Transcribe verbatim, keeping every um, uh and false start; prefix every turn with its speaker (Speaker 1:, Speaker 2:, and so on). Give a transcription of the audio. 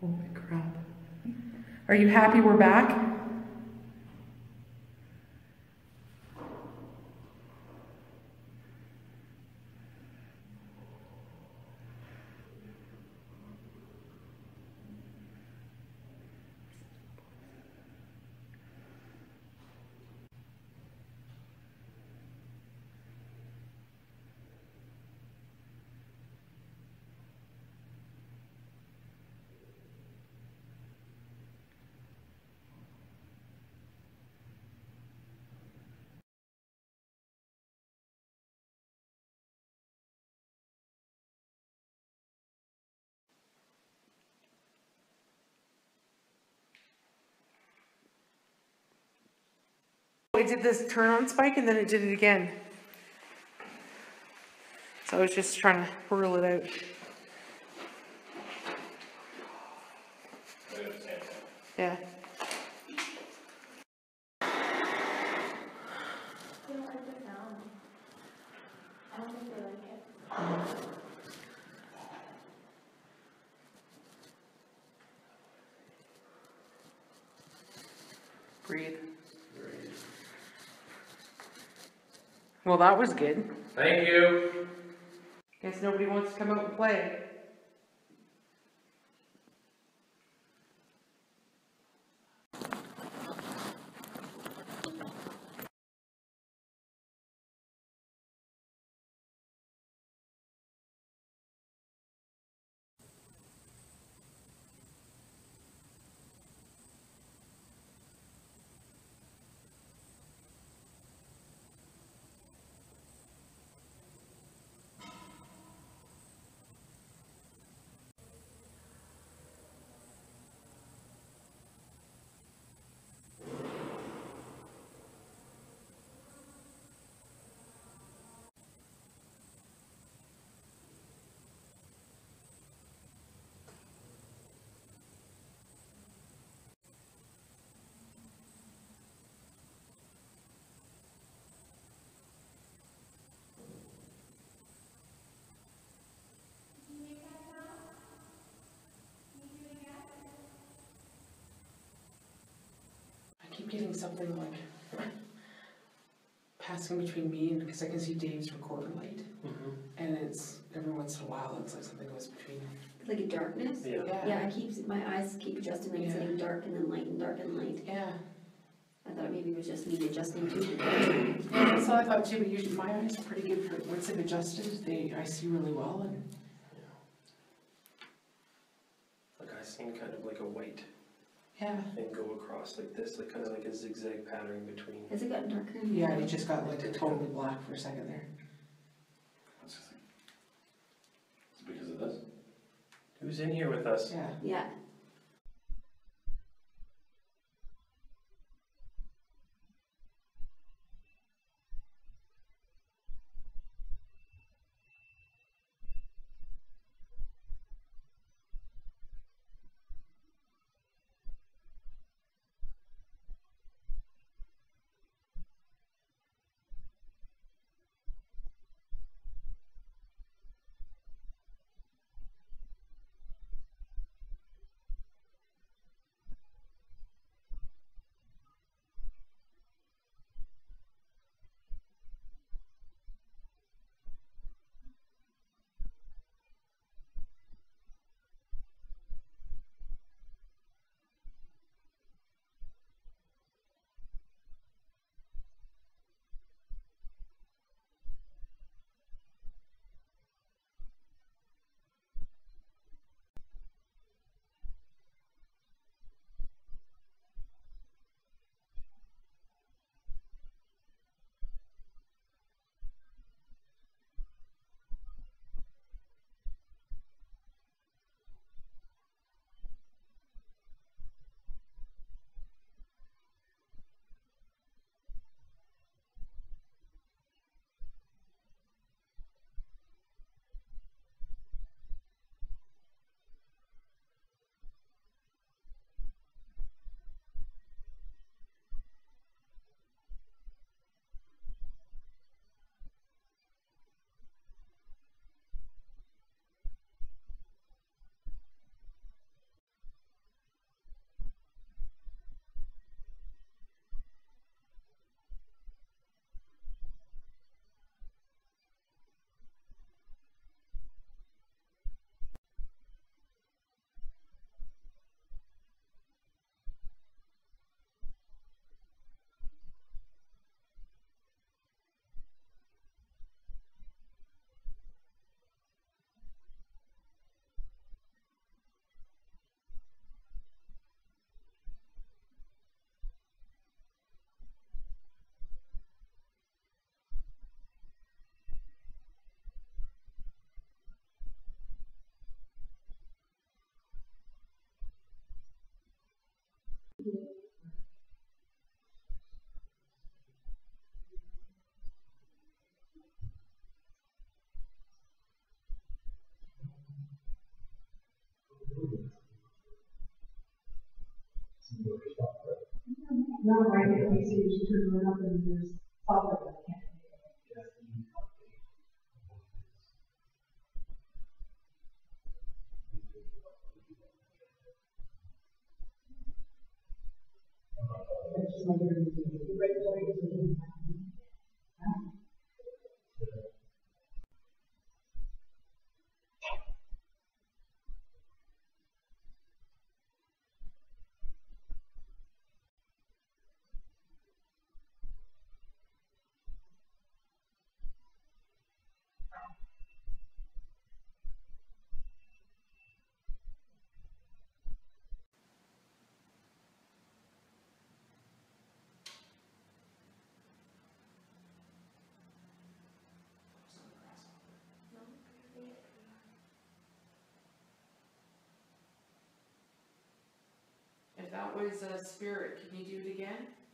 Speaker 1: Holy crap. Are you happy we're back? It did this turn on spike and then it did it again. So I was just trying to rule it out. Yeah. Breathe. Well, that was good.
Speaker 2: Thank you.
Speaker 1: Guess nobody wants to come out and play. I keep getting something like passing between me and, because I can see Dave's recorder light,
Speaker 2: Mm-hmm.
Speaker 1: and it's every once in a while it's like something goes between.
Speaker 3: Like a darkness?
Speaker 2: Yeah.
Speaker 1: Yeah.
Speaker 3: Yeah, I keep, my eyes keep adjusting, like it's
Speaker 1: Yeah.
Speaker 3: getting dark and then light and dark and light.
Speaker 1: Yeah.
Speaker 3: I thought maybe it was just me adjusting too.
Speaker 1: Yeah, that's what I thought too, but usually my eyes are pretty good for, once they've adjusted, they, I see really well and.
Speaker 2: Like I seen kind of like a white
Speaker 1: Yeah.
Speaker 2: thing go across like this, like kind of like a zigzag pattern between.
Speaker 3: Has it gotten darker? in
Speaker 1: Yeah,
Speaker 3: here?
Speaker 1: it just got like totally black for a second there.
Speaker 4: What's this thing? Is it because of this?
Speaker 2: Who's in here with us?
Speaker 1: Yeah.
Speaker 3: Yeah.
Speaker 5: No, right here, you see, you turn it up and there's public, I can't. It's just like, the red light is a-
Speaker 1: If that was a spirit, can you do it again?